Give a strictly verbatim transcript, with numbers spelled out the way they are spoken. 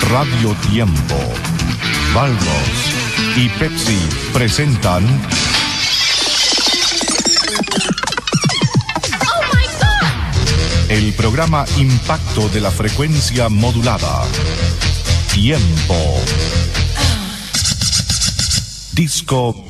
Radio Tiempo, Walrus y Pepsi presentan... ¡Oh, my God! El programa Impacto de la frecuencia modulada. Tiempo. Disco